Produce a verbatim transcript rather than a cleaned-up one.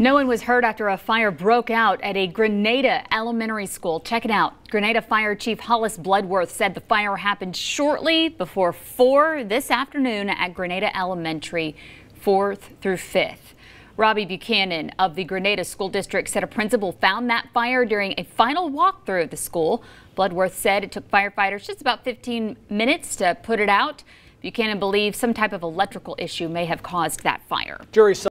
No one was hurt after a fire broke out at a Grenada elementary school. Check it out. Grenada Fire Chief Hollis Bloodworth said the fire happened shortly before four this afternoon at Grenada Elementary, fourth through fifth. Robbie Buchanan of the Grenada School District said a principal found that fire during a final walkthrough of the school. Bloodworth said it took firefighters just about fifteen minutes to put it out. Buchanan believes some type of electrical issue may have caused that fire. Jury